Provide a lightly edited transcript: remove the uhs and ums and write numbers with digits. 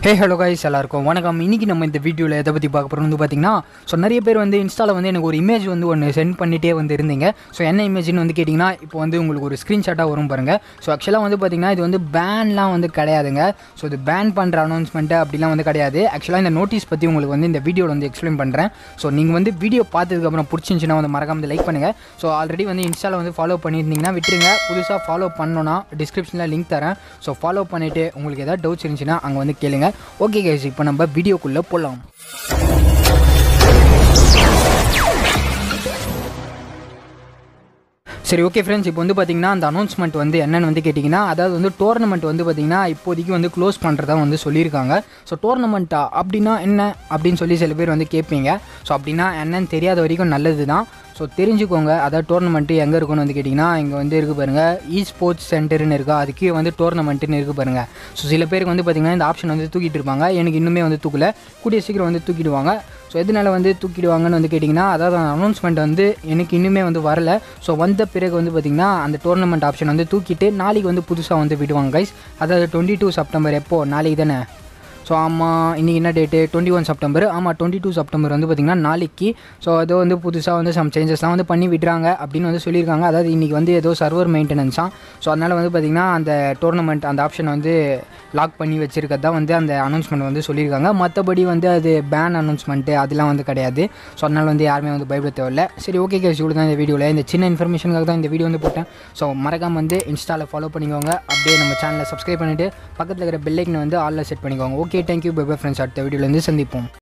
Hey hello guys எல்லாருக்கும் வணக்கம். இன்றைக்கி நம்ம இந்த வீடியோவில் எதை பற்றி பார்க்க போகிறோம் வந்து பார்த்திங்கன்னா, ஸோ நிறைய பேர் வந்து இன்ஸ்டாவில் வந்து எனக்கு ஒரு இமேஜ் வந்து ஒன்று சென்ட் பண்ணிகிட்டே வந்து இருந்தீங்க. ஸோ என்ன இமேஜ்னு வந்து கேட்டிங்கன்னா, இப்போ வந்து உங்களுக்கு ஒரு ஸ்க்ரீன்ஷாட்டாக வரும் பாருங்கள். ஸோ ஆக்சுவலாக வந்து பார்த்திங்கன்னா இது வந்து பேன்லாம் வந்து கிடையாதுங்க. ஸோ இது பேன் பண்ணுற அனௌன்ஸ்மெண்ட்டு அப்படிலாம் வந்து கிடையாது. ஆக்சுவலாக இந்த நோட்டீஸ் பற்றி உங்களுக்கு வந்து இந்த வீடியோவில் வந்து எக்ஸ்பிளைன் பண்ணுறேன். ஸோ நீங்கள் வந்து வீடியோ பார்த்ததுக்கப்புறம் பிடிச்சிருந்துச்சின்னா வந்து மறக்காம லைக் பண்ணுங்கள். ஸோ ஆல்ரெடி வந்து இன்ஸ்டாவில் வந்து ஃபாலோ பண்ணியிருந்தீங்கன்னா விட்டுருங்க. புதுசாக ஃபாலோ பண்ணோன்னா டிஸ்கிரிப்ஷனில் லிங்க் தரேன். ஸோ ஃபாலோ பண்ணிவிட்டு உங்களுக்கு எதாவது டவுட்ஸ் இருந்துச்சுன்னா அங்கே வந்து கேளுங்க. ஓகே கைஸ், இப்போ நம்ம வீடியோக்குள்ளே போகலாம். சரி, ஓகே ஃப்ரெண்ட்ஸ், இப்போ வந்து பார்த்திங்கன்னா அந்த அனௌன்ஸ்மெண்ட் வந்து என்னென்னு வந்து கேட்டிங்கன்னா, அதாவது வந்து டோர்னமெண்ட் வந்து பார்த்திங்கன்னா இப்போதைக்கு வந்து க்ளோஸ் பண்ணுறதா வந்து சொல்லியிருக்காங்க. ஸோ டோர்னமெண்ட்டா அப்படின்னா என்ன அப்படின்னு சொல்லி சில பேர் வந்து கேட்பீங்க. ஸோ அப்படின்னா என்னன்னு தெரியாத வரைக்கும் நல்லது தான். ஸோ தெரிஞ்சுக்கோங்க. அதாவது டோர்னமெண்ட்டு எங்கே இருக்குன்னு வந்து கேட்டிங்கன்னா, இங்கே வந்து இருக்குது பாருங்கள், ஸ்போர்ட்ஸ் சென்டர்னு இருக்கா, அதுக்கே வந்து டோர்னமெண்ட்டுன்னு இருக்குது பாருங்கள். ஸோ சில பேருக்கு வந்து பார்த்திங்கன்னா இந்த ஆப்ஷன் வந்து தூக்கிட்டு இருப்பாங்க. எனக்கு இன்னுமே வந்து தூக்கல, கூடிய சீக்கிரம் வந்து தூக்கிடுவாங்க. ஸோ எதனால வந்து தூக்கிடுவாங்கன்னு வந்து கேட்டிங்கன்னா, அதாவது அனௌன்ஸ்மெண்ட் வந்து எனக்கு இன்னுமே வந்து வரல. ஸோ வந்த பிறகு வந்து பார்த்திங்கன்னா அந்த டோர்னமெண்ட் ஆப்ஷன் வந்து தூக்கிட்டு நாளைக்கு வந்து புதுசாக வந்து விடுவாங்க கைஸ். அதாவது 22 செப்டம்பர் எப்போது, நாளைக்கு தானே. ஸோ ஆமாம், இன்றைக்கி என்ன டேட்டு, 21 செப்டம்பர். ஆமாம், 22 செப்டம்பர் வந்து பார்த்திங்கன்னா நாளைக்கு. ஸோ அது வந்து புதுசாக வந்து சம் சேஞ்சஸ்லாம் வந்து பண்ணி விடுறாங்க அப்படின்னு வந்து சொல்லியிருக்காங்க. அதாவது இன்றைக்கி வந்து ஏதோ சர்வர் மெயின்டெனன்ஸாக. ஸோ அதனால் வந்து பார்த்திங்கன்னா அந்த டோர்னமெண்ட் அந்த ஆப்ஷனை வந்து லாக் பண்ணி வச்சுருக்கிறது தான் வந்து அந்த அனௌன்ஸ்மெண்ட் வந்து சொல்லியிருக்காங்க. மற்றபடி வந்து அது பேன் அனௌன்ஸ்மெண்ட்டு அதெல்லாம் வந்து கிடையாது. ஸோ அதனால் வந்து யாருமே வந்து பயப்பட தேவையில்லை. சரி, ஓகே கேஸ், இவ்வளோ தான் இந்த வீடியோவில். இந்த சின்ன இன்ஃபர்மேஷனுக்காக தான் இந்த வீடியோ வந்து போட்டேன். ஸோ மறக்காம வந்து இன்ஸ்டாவில் ஃபாலோ பண்ணிக்கோங்க. அப்படியே நம்ம சேனலை சப்ஸ்கிரைப் பண்ணிவிட்டு பக்கத்தில் இருக்கிற பெல் ஐக்கனை வந்து ஆலில் செட் பண்ணிக்கோங்க. Okay, thank you, bye bye friends. அடுத்த வீடியோலேருந்து சந்திப்போம்.